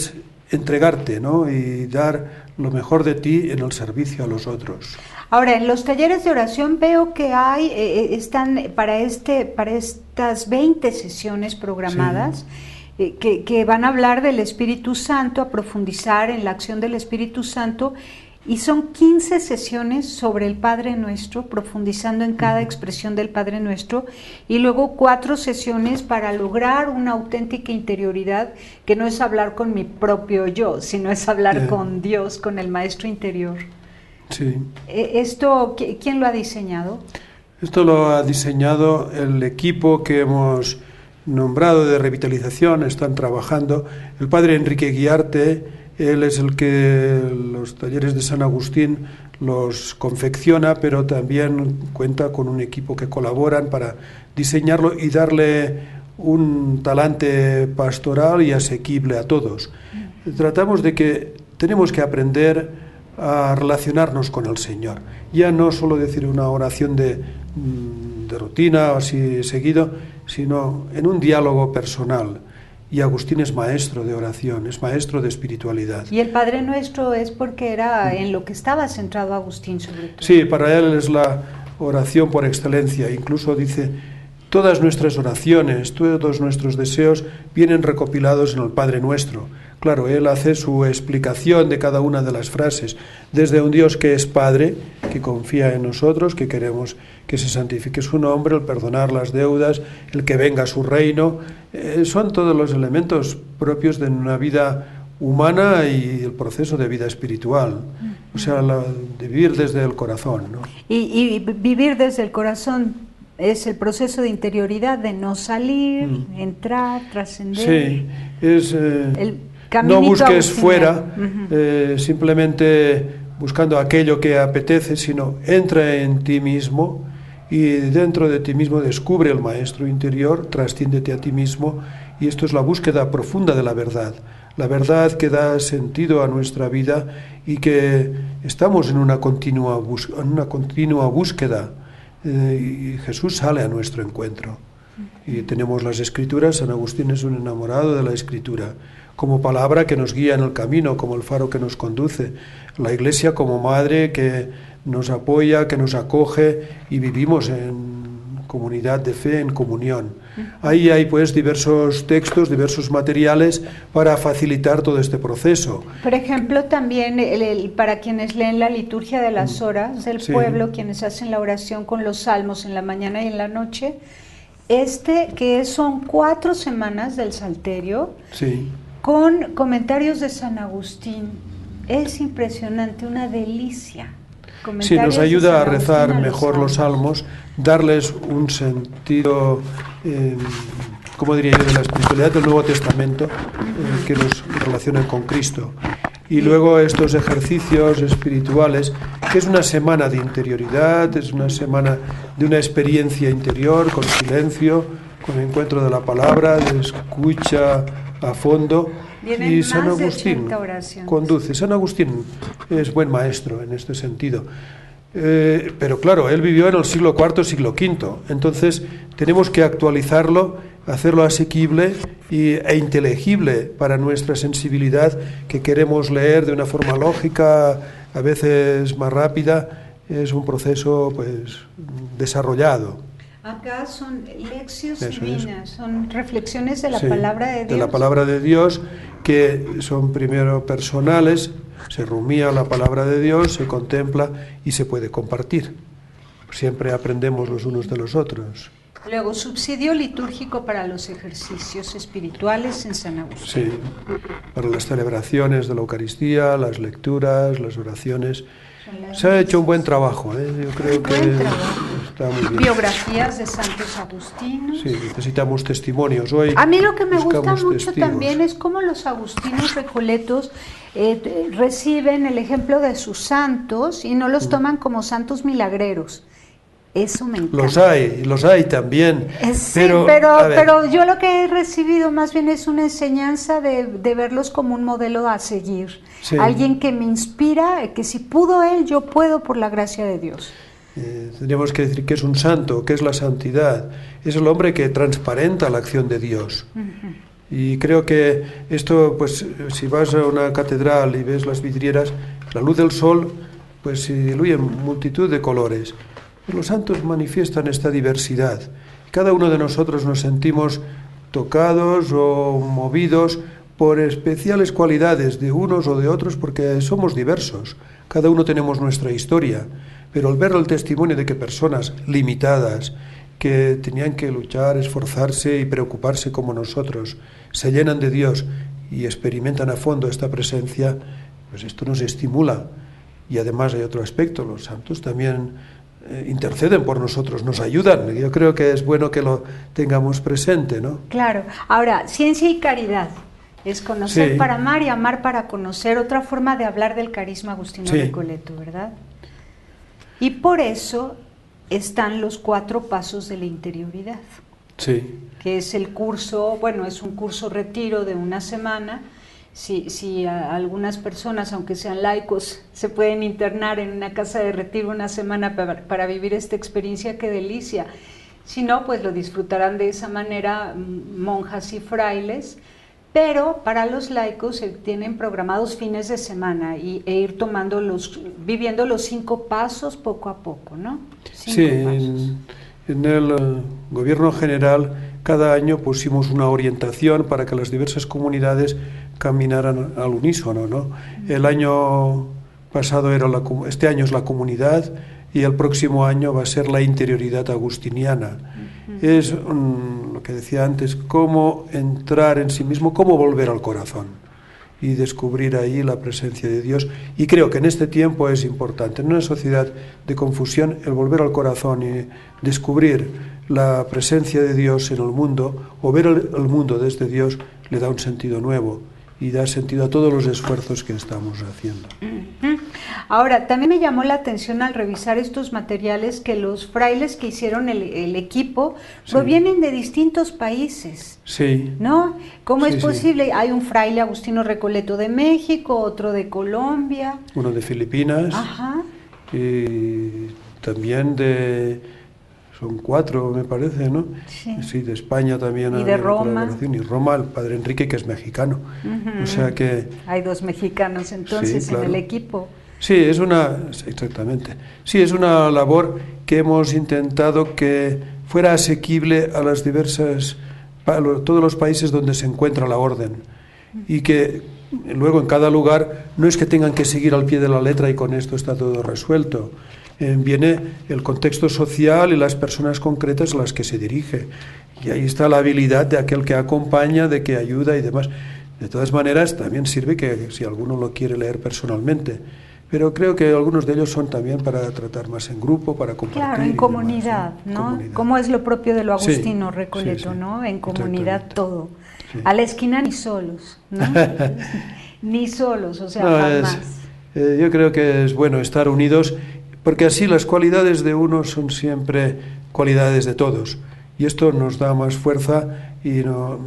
entregarte, ¿no? Y dar lo mejor de ti en el servicio a los otros. Ahora, en los talleres de oración veo que hay, eh, están para, este, para estas veinte sesiones programadas, sí. eh, que, que van a hablar del Espíritu Santo, a profundizar en la acción del Espíritu Santo, y son quince sesiones sobre el Padre Nuestro, profundizando en cada expresión del Padre Nuestro, y luego cuatro sesiones para lograr una auténtica interioridad, que no es hablar con mi propio yo, sino es hablar yeah. con Dios, con el Maestro interior. Sí. ¿Esto quién lo ha diseñado? Esto lo ha diseñado el equipo que hemos nombrado de revitalización, están trabajando. El padre Enrique Guiarte, él es el que los talleres de San Agustín los confecciona, pero también cuenta con un equipo que colaboran para diseñarlo y darle un talante pastoral y asequible a todos. Tratamos de que tenemos que aprender a relacionarnos con el Señor. Ya no solo decir una oración de, de rutina o así seguido, sino en un diálogo personal. Y Agustín es maestro de oración, es maestro de espiritualidad. Y el Padre Nuestro es porque era en lo que estaba centrado Agustín sobre todo. Sí, para él es la oración por excelencia. Incluso dice, todas nuestras oraciones, todos nuestros deseos vienen recopilados en el Padre Nuestro. Claro, él hace su explicación de cada una de las frases, desde un Dios que es Padre, que confía en nosotros, que queremos que se santifique su nombre, el perdonar las deudas, el que venga a su reino, eh, son todos los elementos propios de una vida humana y el proceso de vida espiritual, o sea, la, de vivir desde el corazón, ¿no? Y, y vivir desde el corazón es el proceso de interioridad, de no salir, mm. entrar, trascender. Sí, es... Eh, el no busques fuera, uh-huh. eh, simplemente buscando aquello que apetece, sino entra en ti mismo y dentro de ti mismo descubre el maestro interior, trasciéndete a ti mismo, y esto es la búsqueda profunda de la verdad, la verdad que da sentido a nuestra vida y que estamos en una continua, bus- en una continua búsqueda, eh, y Jesús sale a nuestro encuentro. Y tenemos las Escrituras, San Agustín es un enamorado de la Escritura, como palabra que nos guía en el camino, como el faro que nos conduce, la Iglesia como madre que nos apoya, que nos acoge y vivimos en comunidad de fe, en comunión. Ahí hay pues diversos textos, diversos materiales para facilitar todo este proceso. Por ejemplo, también el, el, para quienes leen la liturgia de las horas del sí. pueblo, quienes hacen la oración con los salmos en la mañana y en la noche, este que son cuatro semanas del Salterio, sí. con comentarios de San Agustín, es impresionante, una delicia. Sí, nos ayuda a rezar mejor los salmos, darles un sentido, eh, como diría yo, de la espiritualidad del Nuevo Testamento, eh, que nos relaciona con Cristo. Y luego estos ejercicios espirituales, que es una semana de interioridad, es una semana de una experiencia interior, con silencio, con encuentro de la palabra, de escucha a fondo. Vienen y San más Agustín de conduce. San Agustín es buen maestro en este sentido. Eh, pero claro, él vivió en el siglo cuarto, siglo quinto. Entonces tenemos que actualizarlo, hacerlo asequible y, e inteligible para nuestra sensibilidad, que queremos leer de una forma lógica, a veces más rápida. Es un proceso pues desarrollado. Acá son lecciones divinas, son reflexiones de la sí, palabra de Dios. De la palabra de Dios, que son primero personales, se rumía la palabra de Dios, se contempla y se puede compartir. Siempre aprendemos los unos de los otros. Luego, subsidio litúrgico para los ejercicios espirituales en San Agustín. Sí, para las celebraciones de la Eucaristía, las lecturas, las oraciones. Se ha hecho un buen trabajo, ¿eh? Yo creo que está muy bien. Biografías de santos agustinos. Sí, necesitamos testimonios. Hoy a mí lo que me gusta mucho testigos. también es cómo los agustinos recoletos eh, reciben el ejemplo de sus santos y no los toman como santos milagreros. Eso me encanta. Los hay, los hay también. Sí, pero, pero, pero yo lo que he recibido más bien es una enseñanza de, de verlos como un modelo a seguir. Sí. Alguien que me inspira, que si pudo él, yo puedo por la gracia de Dios. Eh, tendríamos que decir que es un santo, que es la santidad. Es el hombre que transparenta la acción de Dios. Uh-huh. Y creo que esto, pues si vas a una catedral y ves las vidrieras, la luz del sol pues diluye en multitud de colores. Los santos manifiestan esta diversidad. Cada uno de nosotros nos sentimos tocados o movidos por especiales cualidades de unos o de otros porque somos diversos. Cada uno tenemos nuestra historia, pero al ver el testimonio de que personas limitadas, que tenían que luchar, esforzarse y preocuparse como nosotros, se llenan de Dios y experimentan a fondo esta presencia, pues esto nos estimula. Y además hay otro aspecto, los santos también eh, interceden por nosotros, nos ayudan. Yo creo que es bueno que lo tengamos presente, ¿no? Claro. Ahora, ciencia y caridad. Es conocer Sí. para amar y amar para conocer. Otra forma de hablar del carisma agustino Sí. Recoleto, ¿verdad? Y por eso están los cuatro pasos de la interioridad, Sí. que es el curso, bueno, es un curso retiro de una semana. Si, si a algunas personas, aunque sean laicos, se pueden internar en una casa de retiro una semana para, para vivir esta experiencia, qué delicia. Si no, pues lo disfrutarán de esa manera monjas y frailes, pero para los laicos se tienen programados fines de semana y, e ir tomando los, viviendo los cinco pasos poco a poco, ¿no? Cinco Sí, pasos. en, en el uh, gobierno general cada año pusimos una orientación para que las diversas comunidades caminaran al unísono, ¿no? El año pasado era la, este año es la comunidad y el próximo año va a ser la interioridad agustiniana. Uh-huh. Es um, lo que decía antes, cómo entrar en sí mismo, cómo volver al corazón y descubrir ahí la presencia de Dios. Y creo que en este tiempo es importante, en una sociedad de confusión, el volver al corazón y descubrir la presencia de Dios en el mundo, o ver el, el mundo desde Dios, le da un sentido nuevo y da sentido a todos los esfuerzos que estamos haciendo. Uh-huh. Ahora, también me llamó la atención al revisar estos materiales que los frailes que hicieron el, el equipo Sí. provienen de distintos países. Sí. ¿No? ¿Cómo Sí, es posible? Sí. Hay un fraile Agustino Recoleto de México, otro de Colombia. Uno de Filipinas. Ajá. Y también de... Son cuatro, me parece, ¿no? Sí. Sí, de España también. Y de Roma. Y Roma, el padre Enrique, que es mexicano. Uh-huh. O sea que... Hay dos mexicanos entonces sí, claro. en el equipo. Sí, es una... Exactamente. Sí, es una labor que hemos intentado que fuera asequible a las diversas... a todos los países donde se encuentra la orden. Y que luego en cada lugar no es que tengan que seguir al pie de la letra y con esto está todo resuelto. Eh, viene el contexto social y las personas concretas a las que se dirige. Y ahí está la habilidad de aquel que acompaña, de que ayuda y demás. De todas maneras, también sirve que si alguno lo quiere leer personalmente. Pero creo que algunos de ellos son también para tratar más en grupo, para compartir. Claro, en comunidad, demás, ¿no? ¿no? Comunidad. Como es lo propio de lo agustino sí, Recoleto, sí, sí. ¿no? En comunidad todo. Sí. A la esquina ni solos, ¿no? Ni solos, o sea, no, jamás. Es, eh, yo creo que es bueno estar unidos, porque así las cualidades de uno son siempre cualidades de todos. Y esto nos da más fuerza y nos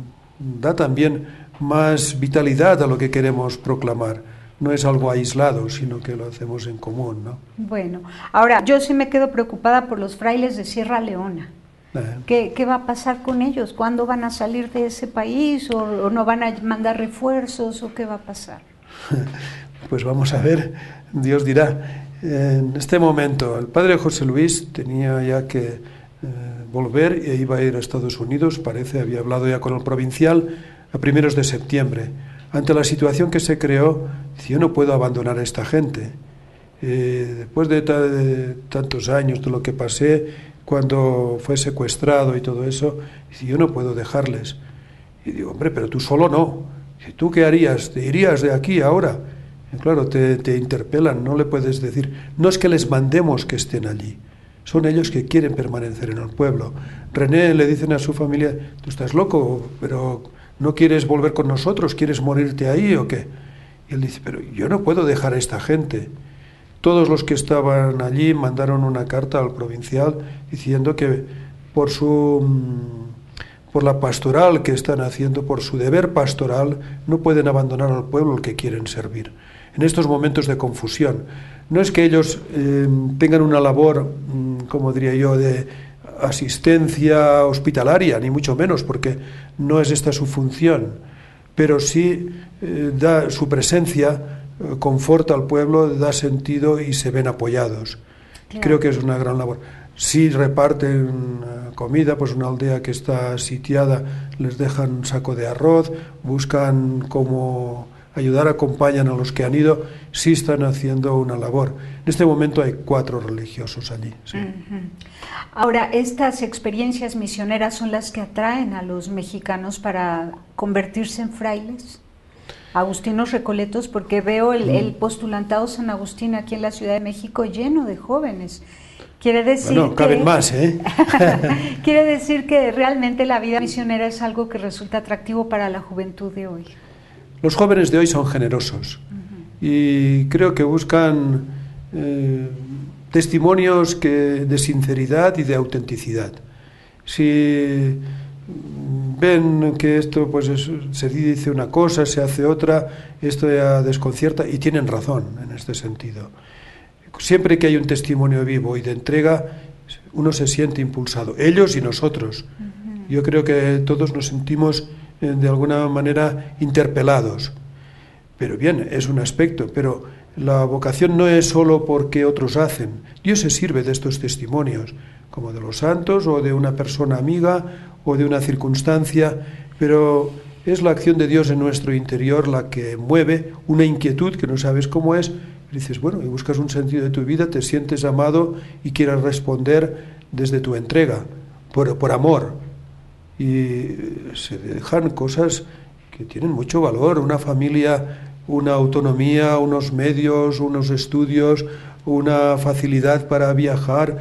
da también más vitalidad a lo que queremos proclamar. No es algo aislado, sino que lo hacemos en común, ¿no? Bueno, ahora, yo sí me quedo preocupada por los frailes de Sierra Leona. Eh. ¿Qué, ¿Qué va a pasar con ellos? ¿Cuándo van a salir de ese país? ¿O, o no van a mandar refuerzos? ¿O qué va a pasar? Pues vamos a ver, Dios dirá. En este momento, el padre José Luis tenía ya que eh, volver e iba a ir a Estados Unidos, parece, había hablado ya con el provincial a primeros de septiembre. Ante la situación que se creó, yo no puedo abandonar a esta gente. Eh, después de, ta, de tantos años, de lo que pasé, cuando fue secuestrado y todo eso, yo no puedo dejarles. Y digo, hombre, pero tú solo no. ¿Tú qué harías? ¿Te irías de aquí ahora? Y claro, te, te interpelan, no le puedes decir. No es que les mandemos que estén allí. Son ellos que quieren permanecer en el pueblo. René le dicen a su familia, tú estás loco, pero... ¿no quieres volver con nosotros? ¿Quieres morirte ahí o qué? Y él dice, pero yo no puedo dejar a esta gente. Todos los que estaban allí mandaron una carta al provincial diciendo que por su por la pastoral que están haciendo, por su deber pastoral, no pueden abandonar al pueblo al que quieren servir. En estos momentos de confusión. No es que ellos eh, tengan una labor, como diría yo, de asistencia hospitalaria, ni mucho menos, porque no es esta su función, pero sí eh, da su presencia, eh, conforta al pueblo, da sentido y se ven apoyados. Claro. Creo que es una gran labor. Si reparten uh, comida, pues una aldea que está sitiada les dejan un saco de arroz, buscan cómo ayudar, acompañan a los que han ido, sí están haciendo una labor. En este momento hay cuatro religiosos allí. Sí. Uh-huh. Ahora, estas experiencias misioneras son las que atraen a los mexicanos para convertirse en frailes, agustinos recoletos, porque veo el, mm. el postulantado San Agustín aquí en la Ciudad de México lleno de jóvenes. Quiere decir bueno, caben que, más, ¿eh? Quiere decir que realmente la vida misionera es algo que resulta atractivo para la juventud de hoy. Los jóvenes de hoy son generosos uh-huh. y creo que buscan eh, testimonios que, de sinceridad y de autenticidad. Si ven que esto pues es, se dice una cosa, se hace otra, esto ya desconcierta, y tienen razón en este sentido. Siempre que hay un testimonio vivo y de entrega, uno se siente impulsado, ellos y nosotros. Uh-huh. Yo creo que todos nos sentimos eh, de alguna manera interpelados. Pero bien, es un aspecto, pero la vocación no es solo porque otros hacen. Dios se sirve de estos testimonios, como de los santos o de una persona amiga o de una circunstancia, pero es la acción de Dios en nuestro interior la que mueve una inquietud que no sabes cómo es. Y dices, bueno, y buscas un sentido de tu vida, te sientes amado y quieres responder desde tu entrega, por, por amor. Y se dejan cosas que tienen mucho valor, una familia, una autonomía, unos medios, unos estudios, una facilidad para viajar.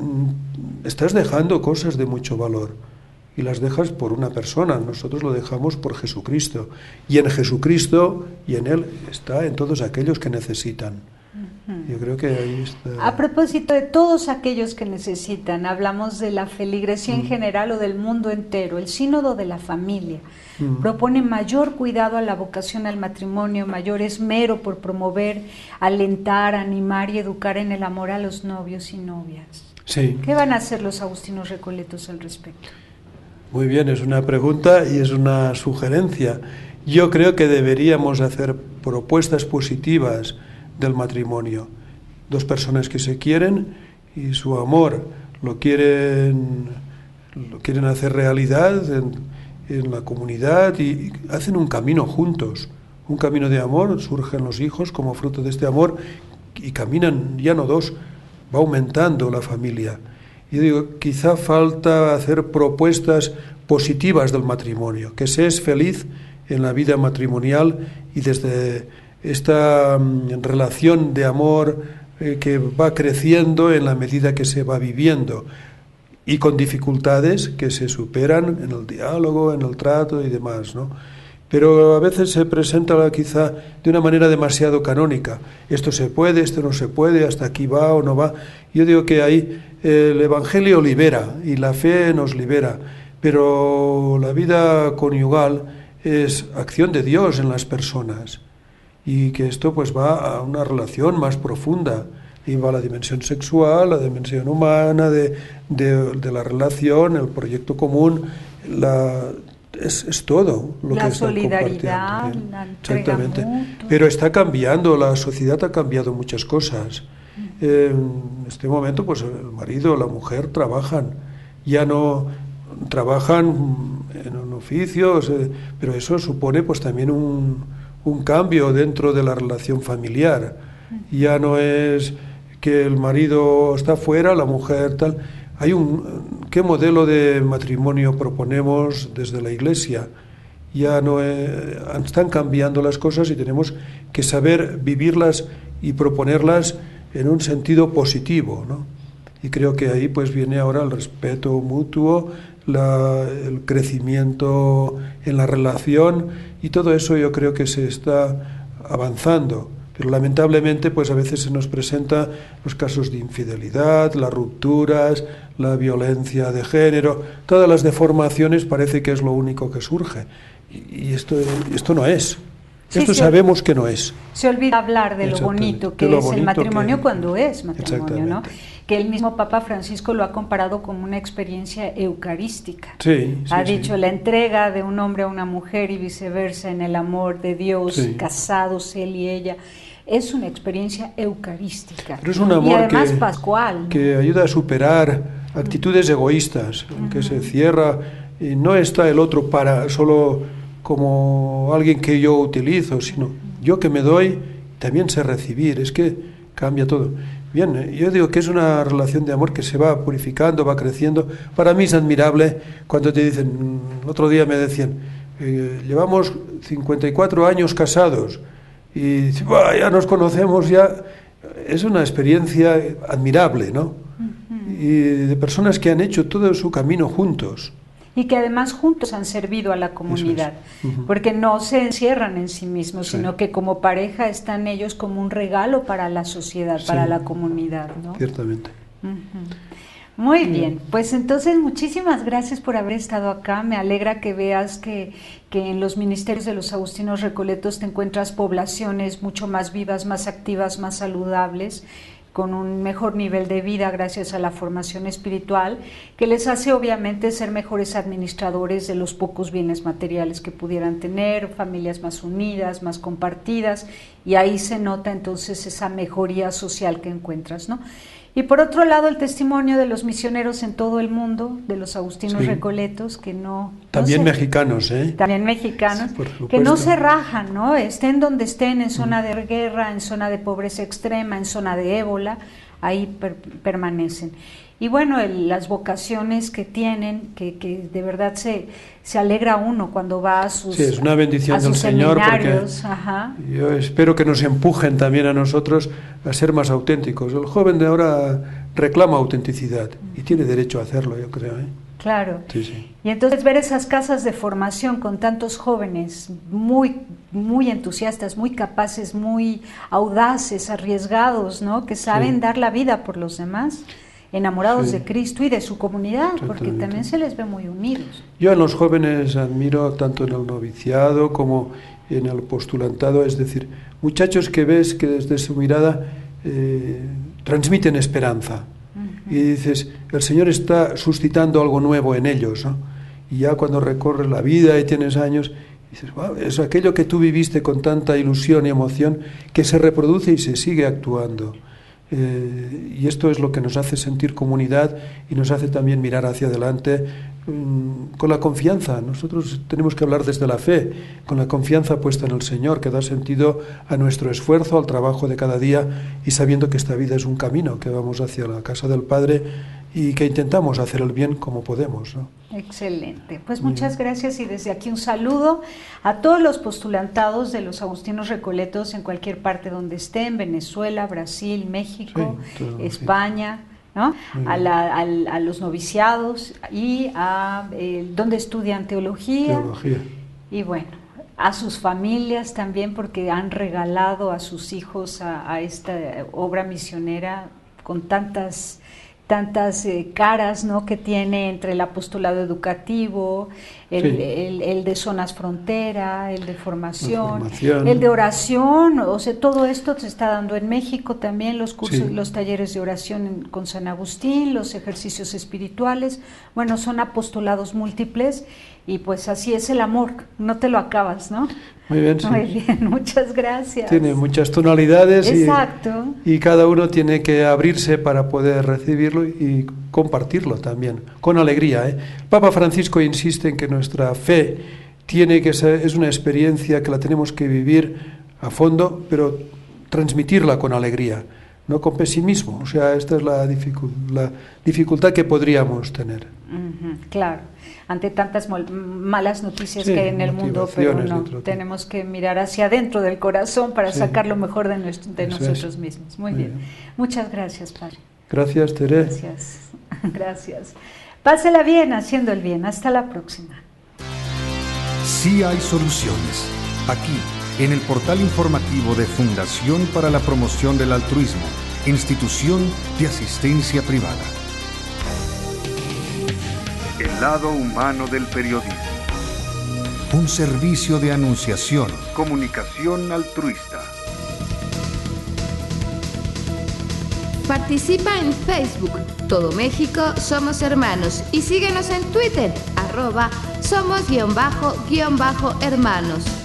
Estás dejando cosas de mucho valor y las dejas por una persona. Nosotros lo dejamos por Jesucristo, y en Jesucristo y en Él está en todos aquellos que necesitan. Yo creo que ahí está. A propósito de todos aquellos que necesitan, hablamos de la feligresía mm. en general o del mundo entero. El sínodo de la familia mm. propone mayor cuidado a la vocación al matrimonio, mayor esmero por promover, alentar, animar y educar en el amor a los novios y novias. Sí. ¿Qué van a hacer los agustinos recoletos al respecto? Muy bien, es una pregunta y es una sugerencia. Yo creo que deberíamos hacer propuestas positivas del matrimonio. Dos personas que se quieren y su amor lo quieren, lo quieren hacer realidad en, en la comunidad, y, y hacen un camino juntos, un camino de amor. Surgen los hijos como fruto de este amor y caminan ya no dos, va aumentando la familia. Yo digo, quizá falta hacer propuestas positivas del matrimonio, que se es feliz en la vida matrimonial, y desde esta um, relación de amor eh, que va creciendo en la medida que se va viviendo, y con dificultades que se superan en el diálogo, en el trato y demás, ¿no? Pero a veces se presenta quizá de una manera demasiado canónica. Esto se puede, esto no se puede, hasta aquí va o no va. Yo digo que ahí el Evangelio libera y la fe nos libera, pero la vida conyugal es acción de Dios en las personas, y que esto pues va a una relación más profunda, y va a la dimensión sexual, la dimensión humana de, de, de la relación, el proyecto común, la... Es, es todo lo la que está solidaridad, compartiendo. la entrega Exactamente. mutua. Pero está cambiando, la sociedad ha cambiado muchas cosas. Mm. Eh, en este momento, pues el marido o la mujer trabajan, ya no trabajan en un oficio, o sea, pero eso supone pues también un, un cambio dentro de la relación familiar. Mm. Ya no es que el marido está fuera, la mujer tal. Hay un ¿qué modelo de matrimonio proponemos desde la Iglesia? Ya no eh, están cambiando las cosas, y tenemos que saber vivirlas y proponerlas en un sentido positivo, ¿no? Y creo que ahí pues viene ahora el respeto mutuo, la, el crecimiento en la relación, y todo eso yo creo que se está avanzando. Pero lamentablemente pues a veces se nos presenta los casos de infidelidad, las rupturas, la violencia de género, todas las deformaciones, parece que es lo único que surge. Y, y esto, esto no es. Sí, esto sabemos que no es. Se olvida hablar de lo bonito que lo es bonito el matrimonio que, cuando es matrimonio, ¿no? que el mismo Papa Francisco lo ha comparado como una experiencia eucarística. Sí, sí, ha dicho sí. La entrega de un hombre a una mujer y viceversa en el amor de Dios, Sí. casados él y ella, es una experiencia eucarística. Pero es un amor y además que, pascual, ¿no? que ayuda a superar actitudes egoístas, uh-huh. que se cierra y no está el otro para solo como alguien que yo utilizo, sino yo que me doy, también sé recibir, es que cambia todo. Bien, yo digo que es una relación de amor que se va purificando, va creciendo. Para mí es admirable cuando te dicen, otro día me decían, eh, llevamos cincuenta y cuatro años casados y ya nos conocemos, ya es una experiencia admirable, ¿no? Uh-huh. Y de personas que han hecho todo su camino juntos. Y que además juntos han servido a la comunidad, es. uh-huh. porque no se encierran en sí mismos, sí. sino que como pareja están ellos como un regalo para la sociedad, sí. para la comunidad, ¿no? Ciertamente. Uh-huh. Muy bien. bien, pues entonces muchísimas gracias por haber estado acá, me alegra que veas que, que en los ministerios de los Agustinos Recoletos te encuentras poblaciones mucho más vivas, más activas, más saludables, con un mejor nivel de vida gracias a la formación espiritual, que les hace obviamente ser mejores administradores de los pocos bienes materiales que pudieran tener, familias más unidas, más compartidas, y ahí se nota entonces esa mejoría social que encuentras, ¿no? Y por otro lado, el testimonio de los misioneros en todo el mundo, de los agustinos sí. recoletos, que no... También no se, mexicanos, ¿eh? También mexicanos, sí, que no se rajan, ¿no? Estén donde estén, en zona de guerra, en zona de pobreza extrema, en zona de ébola, ahí per, permanecen. Y bueno, el, las vocaciones que tienen, que, que de verdad se, se alegra uno cuando va a sus Sí, es una bendición del Señor, porque Ajá. yo espero que nos empujen también a nosotros a ser más auténticos. El joven de ahora reclama autenticidad y tiene derecho a hacerlo, yo creo, ¿eh? Claro. Sí, sí. Y entonces ver esas casas de formación con tantos jóvenes muy, muy entusiastas, muy capaces, muy audaces, arriesgados, ¿no? Que saben sí. dar la vida por los demás, enamorados sí. de Cristo y de su comunidad, Totalmente. Porque también se les ve muy unidos. Yo en los jóvenes admiro tanto en el noviciado como en el postulantado, es decir, muchachos que ves que desde su mirada eh, transmiten esperanza. Uh-huh. Y dices, el Señor está suscitando algo nuevo en ellos, ¿no? Y ya cuando recorres la vida y tienes años, dices, wow, es aquello que tú viviste con tanta ilusión y emoción que se reproduce y se sigue actuando. Eh, y esto es lo que nos hace sentir comunidad y nos hace también mirar hacia adelante um, con la confianza. Nosotros tenemos que hablar desde la fe, con la confianza puesta en el Señor, que da sentido a nuestro esfuerzo, al trabajo de cada día, y sabiendo que esta vida es un camino, que vamos hacia la casa del Padre y que intentamos hacer el bien como podemos, ¿no? Excelente, pues muchas gracias, y desde aquí un saludo a todos los postulantados de los Agustinos Recoletos en cualquier parte donde estén, Venezuela, Brasil, México, sí, todo, España, sí. ¿no? A, la, a, a los noviciados y a eh, donde estudian teología, teología y bueno, a sus familias también, porque han regalado a sus hijos a, a esta obra misionera con tantas tantas eh, caras, ¿no?, que tiene entre el apostolado educativo, el, sí. el, el de zonas frontera, el de formación, formación, el de oración, o sea, todo esto se está dando en México también, los cursos, sí. los talleres de oración en, con San Agustín, los ejercicios espirituales, bueno, son apostolados múltiples, y pues así es el amor, no te lo acabas, ¿no? Muy bien, sí. Muy bien, muchas gracias. Tiene muchas tonalidades. Exacto. Y, y cada uno tiene que abrirse para poder recibirlo y compartirlo también, con alegría, ¿eh? Papa Francisco insiste en que nuestra fe tiene que ser, es una experiencia que la tenemos que vivir a fondo, pero transmitirla con alegría, no con pesimismo. O sea, esta es la, dificul la dificultad que podríamos tener. Uh-huh, claro. Ante tantas malas noticias sí, que hay en el mundo, pero no, tenemos que mirar hacia adentro del corazón para sí. sacar lo mejor de, nuestro, de nosotros es. mismos. Muy, Muy bien. bien. Muchas gracias, Padre. Gracias, Tere. Gracias. Gracias. Pásela bien haciendo el bien. Hasta la próxima. Sí hay soluciones. Aquí, en el portal informativo de Fundación para la Promoción del Altruismo, Institución de Asistencia Privada. El lado humano del periodismo. Un servicio de anunciación, comunicación altruista. Participa en Facebook, Todo México Somos Hermanos, y síguenos en Twitter, arroba somos guión bajo guión bajo hermanos.